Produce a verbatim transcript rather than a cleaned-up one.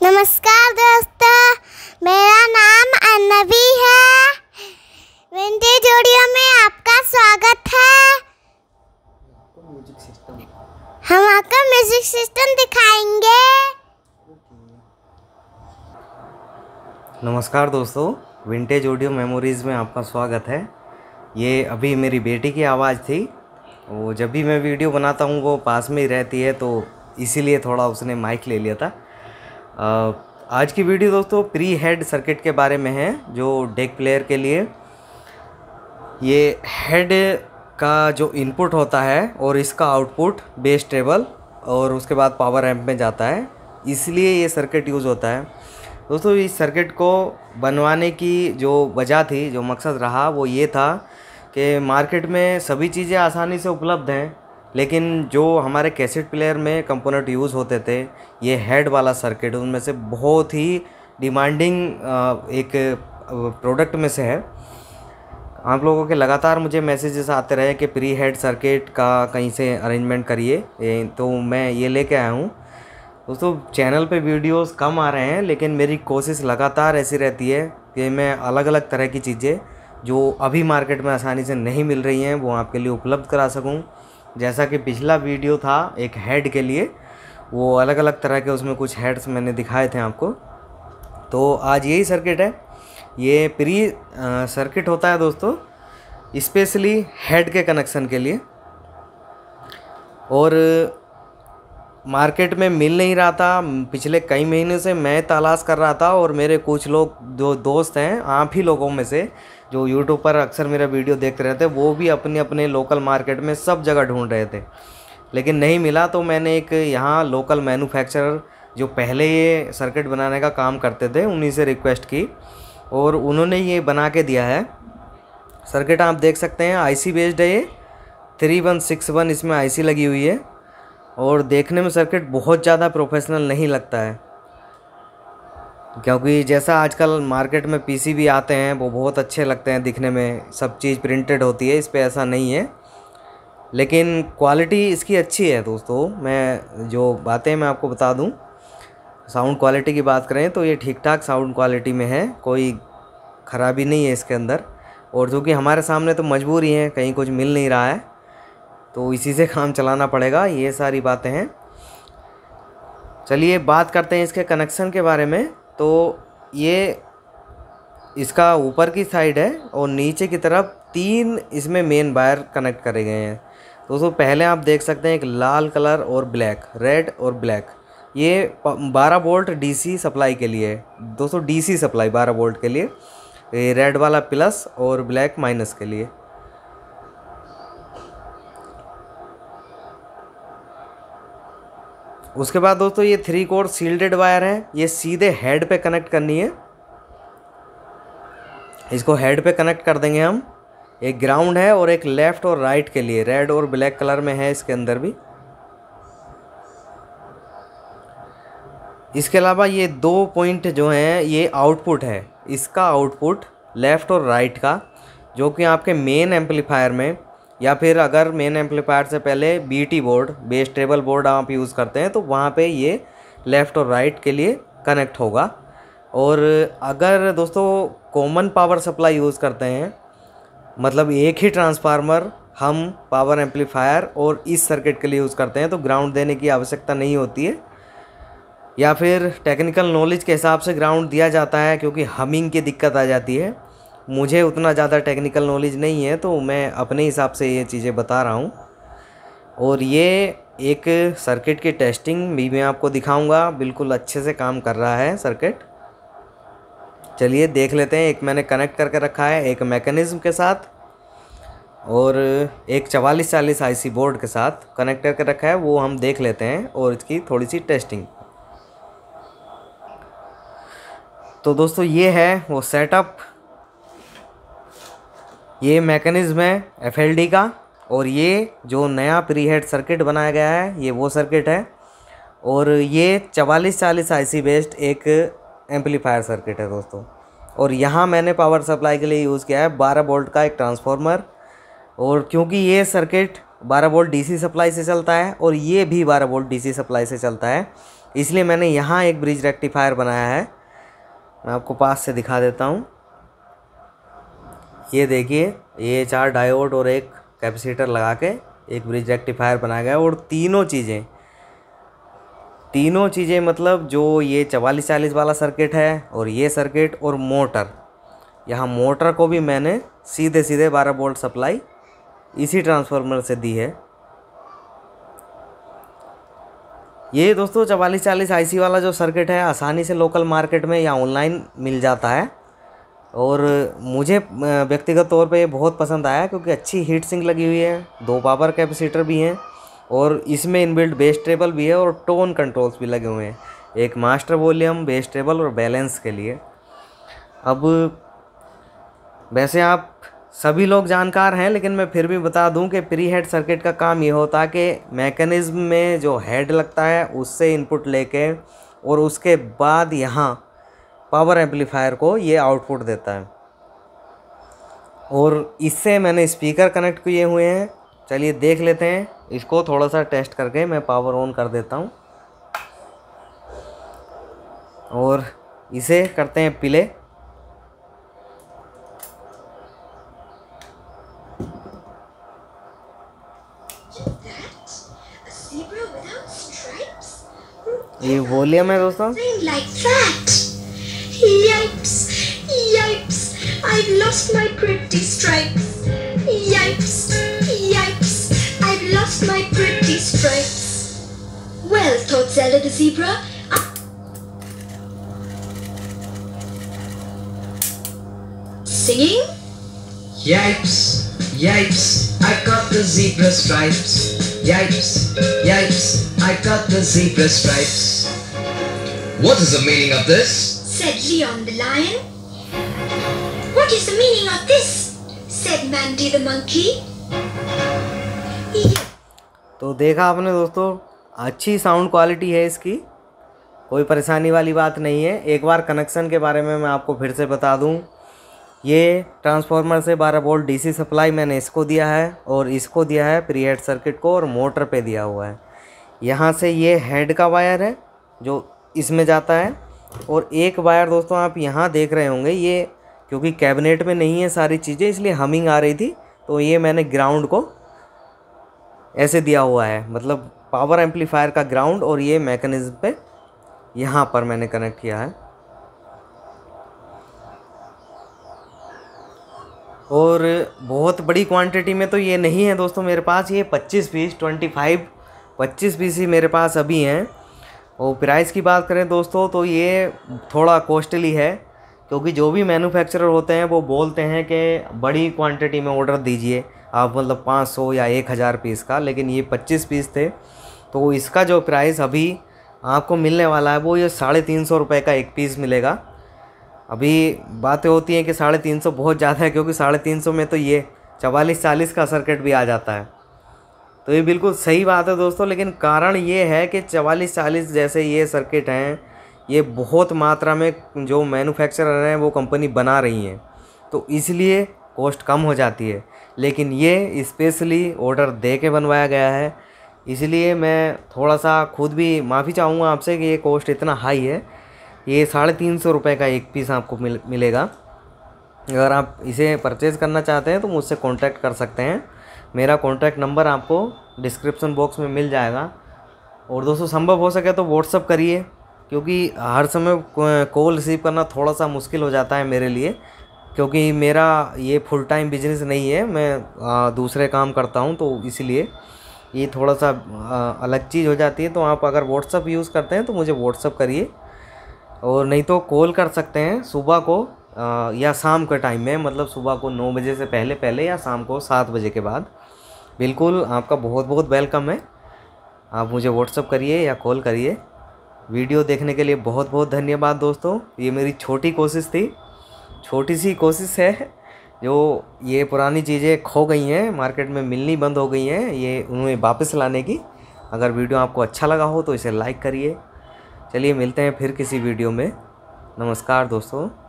नमस्कार दोस्तों, मेरा नाम अन्नवी है। विंटेज ऑडियो में आपका स्वागत है। हम आपका म्यूजिक सिस्टम दिखाएंगे। नमस्कार दोस्तों, विंटेज ऑडियो मेमोरीज़ में आपका स्वागत है। ये अभी मेरी बेटी की आवाज़ थी। वो जब भी मैं वीडियो बनाता हूँ वो पास में ही रहती है, तो इसीलिए थोड़ा उसने माइक ले लिया था। आज की वीडियो दोस्तों प्री हेड सर्किट के बारे में है, जो डेक प्लेयर के लिए ये हेड का जो इनपुट होता है और इसका आउटपुट बेस ट्रेबल और उसके बाद पावर एम्प में जाता है, इसलिए ये सर्किट यूज़ होता है। दोस्तों इस सर्किट को बनवाने की जो वजह थी, जो मकसद रहा, वो ये था कि मार्केट में सभी चीज़ें आसानी से उपलब्ध हैं, लेकिन जो हमारे कैसेट प्लेयर में कंपोनेंट यूज़ होते थे, ये हेड वाला सर्किट उनमें से बहुत ही डिमांडिंग एक प्रोडक्ट में से है। आप लोगों के लगातार मुझे मैसेजेस आते रहे कि प्री हेड सर्किट का कहीं से अरेंजमेंट करिए, तो मैं ये लेके आया हूँ। दोस्तों चैनल पे वीडियोस कम आ रहे हैं, लेकिन मेरी कोशिश लगातार ऐसी रहती है कि मैं अलग अलग तरह की चीज़ें जो अभी मार्केट में आसानी से नहीं मिल रही हैं वो आपके लिए उपलब्ध करा सकूं। जैसा कि पिछला वीडियो था एक हेड के लिए, वो अलग अलग तरह के उसमें कुछ हेड्स मैंने दिखाए थे आपको। तो आज यही सर्किट है। ये प्री सर्किट होता है दोस्तों स्पेशली हेड के कनेक्शन के लिए, और मार्केट में मिल नहीं रहा था। पिछले कई महीने से मैं तलाश कर रहा था, और मेरे कुछ लोग जो दोस्त हैं, आप ही लोगों में से जो यूट्यूब पर अक्सर मेरा वीडियो देखते रहते, वो भी अपने अपने लोकल मार्केट में सब जगह ढूंढ रहे थे, लेकिन नहीं मिला। तो मैंने एक यहाँ लोकल मैन्युफैक्चरर जो पहले ये सर्किट बनाने का काम करते थे, उन्हीं से रिक्वेस्ट की, और उन्होंने ये बना के दिया है सर्किट। आप देख सकते हैं आईसी बेस्ड है ये, थ्री वन सिक्स वन इसमें आईसी लगी हुई है, और देखने में सर्किट बहुत ज़्यादा प्रोफेशनल नहीं लगता है, क्योंकि जैसा आजकल मार्केट में पीसीबी आते हैं वो बहुत अच्छे लगते हैं दिखने में, सब चीज़ प्रिंटेड होती है। इस पे ऐसा नहीं है, लेकिन क्वालिटी इसकी अच्छी है दोस्तों। मैं जो बातें मैं आपको बता दूं, साउंड क्वालिटी की बात करें तो ये ठीक ठाक साउंड क्वालिटी में है, कोई ख़राबी नहीं है इसके अंदर। और जो कि हमारे सामने तो मजबूरी है, कहीं कुछ मिल नहीं रहा है तो इसी से काम चलाना पड़ेगा, ये सारी बातें हैं। चलिए बात करते हैं इसके कनेक्शन के बारे में। तो ये इसका ऊपर की साइड है और नीचे की तरफ तीन इसमें मेन वायर कनेक्ट करे गए हैं। दोस्तों पहले आप देख सकते हैं एक लाल कलर और ब्लैक, रेड और ब्लैक, ये बारह वोल्ट डीसी सप्लाई के लिए है दोस्तों, डीसी सप्लाई बारह वोल्ट के लिए। ये रेड वाला प्लस और ब्लैक माइनस के लिए। उसके बाद दोस्तों ये थ्री कोर सील्डेड वायर है, ये सीधे हेड पे कनेक्ट करनी है। इसको हेड पे कनेक्ट कर देंगे हम। एक ग्राउंड है और एक लेफ़्ट और राइट के लिए, रेड और ब्लैक कलर में है इसके अंदर भी। इसके अलावा ये दो पॉइंट जो हैं ये आउटपुट है, इसका आउटपुट लेफ़्ट और राइट का, जो कि आपके मेन एम्पलीफायर में, या फिर अगर मेन एम्पलीफायर से पहले BT board, bass treble board आप यूज़ करते हैं, तो वहाँ पे ये लेफ़्ट और राइट के लिए कनेक्ट होगा। और अगर दोस्तों कॉमन पावर सप्लाई यूज़ करते हैं, मतलब एक ही ट्रांसफार्मर हम पावर एम्पलीफायर और इस सर्किट के लिए यूज़ करते हैं, तो ग्राउंड देने की आवश्यकता नहीं होती है, या फिर टेक्निकल नॉलेज के हिसाब से ग्राउंड दिया जाता है, क्योंकि हमिंग की दिक्कत आ जाती है। मुझे उतना ज़्यादा टेक्निकल नॉलेज नहीं है, तो मैं अपने हिसाब से ये चीज़ें बता रहा हूँ। और ये एक सर्किट की टेस्टिंग भी मैं आपको दिखाऊंगा, बिल्कुल अच्छे से काम कर रहा है सर्किट। चलिए देख लेते हैं। एक मैंने कनेक्ट करके रखा है एक मैकेनिज़्म के साथ, और एक चवालीस चालीस आईसी बोर्ड के साथ कनेक्ट करके रखा है, वो हम देख लेते हैं और इसकी थोड़ी सी टेस्टिंग। तो दोस्तों ये है वो सेटअप, ये मैकेनिज़्म है एफएलडी का, और ये जो नया प्री हेड सर्किट बनाया गया है ये वो सर्किट है। और ये चवालीस चालीस आईसी बेस्ड एक एम्पलीफायर सर्किट है दोस्तों। और यहाँ मैंने पावर सप्लाई के लिए यूज़ किया है बारह वोल्ट का एक ट्रांसफार्मर, और क्योंकि ये सर्किट बारह वोल्ट डीसी सप्लाई से चलता है और ये भी बारह वोल्ट डीसी सप्लाई से चलता है, इसलिए मैंने यहाँ एक ब्रिज रेक्टिफायर बनाया है। मैं आपको पास से दिखा देता हूँ। ये देखिए, ये चार डायोड और एक कैपेसिटर लगा के एक ब्रिज रेक्टिफायर बनाया गया है। और तीनों चीज़ें तीनों चीज़ें मतलब जो ये चवालीस चालीस वाला सर्किट है और ये सर्किट और मोटर, यहाँ मोटर को भी मैंने सीधे सीधे बारह वोल्ट सप्लाई इसी ट्रांसफार्मर से दी है। ये दोस्तों चवालीस चालीस आईसी वाला जो सर्किट है आसानी से लोकल मार्केट में या ऑनलाइन मिल जाता है और मुझे व्यक्तिगत तौर पे ये बहुत पसंद आया क्योंकि अच्छी हीट सिंक लगी हुई है, दो पावर कैपेसिटर भी हैं और इसमें इनबिल्ट बेस ट्रेबल भी है और टोन कंट्रोल्स भी लगे हुए हैं, एक मास्टर वॉल्यूम, बेस ट्रेबल और बैलेंस के लिए। अब वैसे आप सभी लोग जानकार हैं लेकिन मैं फिर भी बता दूं कि प्री हेड सर्किट का काम ये होता है कि मैकेनिज्म में जो हेड लगता है उससे इनपुट लेके और उसके बाद यहाँ पावर एम्पलीफायर को ये आउटपुट देता है और इससे मैंने स्पीकर कनेक्ट किए हुए हैं। चलिए देख लेते हैं इसको थोड़ा सा टेस्ट करके। मैं पावर ऑन कर देता हूँ और इसे करते हैं प्ले। ये वॉल्यूम है दोस्तों। Yipes! Yipes! I've lost my pretty stripes. Yipes! Yipes! I've lost my pretty stripes. Well, thought Zelda the zebra. Singing? Yipes! Yipes! I got the zebra stripes. Yipes! Yipes! I got the zebra stripes. What is the meaning of this? Said Leon the lion. What is the meaning of this? Said Mandy the monkey. Yeah. तो देखा आपने दोस्तों, अच्छी sound quality है इसकी, कोई परेशानी वाली बात नहीं है। एक बार कनेक्शन के बारे में मैं आपको फिर से बता दूं। ये ट्रांसफार्मर से बारह वोल्ट डीसी सप्लाई मैंने इसको दिया है और इसको दिया है प्री हेड सर्किट को और मोटर पे दिया हुआ है। यहाँ से ये हेड का वायर है जो इसमें जाता है और एक वायर दोस्तों आप यहाँ देख रहे होंगे, ये क्योंकि कैबिनेट में नहीं है सारी चीज़ें इसलिए हमिंग आ रही थी, तो ये मैंने ग्राउंड को ऐसे दिया हुआ है, मतलब पावर एम्पलीफायर का ग्राउंड, और ये मैकेनिज्म पे यहाँ पर मैंने कनेक्ट किया है। और बहुत बड़ी क्वांटिटी में तो ये नहीं है दोस्तों मेरे पास, ये पच्चीस पीस ट्वेंटी फाइव पच्चीस पीस ही मेरे पास अभी हैं। और प्राइस की बात करें दोस्तों तो ये थोड़ा कॉस्टली है क्योंकि जो भी मैन्युफैक्चरर होते हैं वो बोलते हैं कि बड़ी क्वांटिटी में ऑर्डर दीजिए आप, मतलब पाँच सौ या एक हज़ार पीस का, लेकिन ये पच्चीस पीस थे तो इसका जो प्राइस अभी आपको मिलने वाला है वो ये साढ़े तीन सौ रुपये का एक पीस मिलेगा। अभी बातें होती हैं कि साढ़े तीन सौ बहुत ज़्यादा है क्योंकि साढ़े तीन सौ में तो ये चवालीस चालीस का सर्किट भी आ जाता है, तो ये बिल्कुल सही बात है दोस्तों। लेकिन कारण ये है कि चवालीस चालीस जैसे ये सर्किट हैं ये बहुत मात्रा में जो मैन्युफैक्चरर हैं वो कंपनी बना रही हैं, तो इसलिए कॉस्ट कम हो जाती है। लेकिन ये स्पेशली ऑर्डर दे के बनवाया गया है, इसलिए मैं थोड़ा सा खुद भी माफ़ी चाहूँगा आपसे कि ये कॉस्ट इतना हाई है। ये साढ़े तीन सौ रुपये का एक पीस आपको मिल मिलेगा। अगर आप इसे परचेज़ करना चाहते हैं तो मुझसे कांटेक्ट कर सकते हैं, मेरा कॉन्टैक्ट नंबर आपको डिस्क्रिप्शन बॉक्स में मिल जाएगा। और दोस्तों संभव हो सके तो व्हाट्सअप करिए क्योंकि हर समय कॉल रिसीव करना थोड़ा सा मुश्किल हो जाता है मेरे लिए, क्योंकि मेरा ये फुल टाइम बिजनेस नहीं है, मैं आ, दूसरे काम करता हूँ, तो इसलिए ये थोड़ा सा आ, अलग चीज़ हो जाती है। तो आप अगर व्हाट्सअप यूज़ करते हैं तो मुझे व्हाट्सअप करिए और नहीं तो कॉल कर सकते हैं सुबह को आ, या शाम के टाइम में, मतलब सुबह को नौ बजे से पहले पहले या शाम को सात बजे के बाद। बिल्कुल आपका बहुत बहुत वेलकम है, आप मुझे व्हाट्सअप करिए या कॉल करिए। वीडियो देखने के लिए बहुत बहुत धन्यवाद दोस्तों। ये मेरी छोटी कोशिश थी, छोटी सी कोशिश है, जो ये पुरानी चीज़ें खो गई हैं, मार्केट में मिलनी बंद हो गई हैं, ये उन्हें वापस लाने की। अगर वीडियो आपको अच्छा लगा हो तो इसे लाइक करिए। चलिए मिलते हैं फिर किसी वीडियो में। नमस्कार दोस्तों।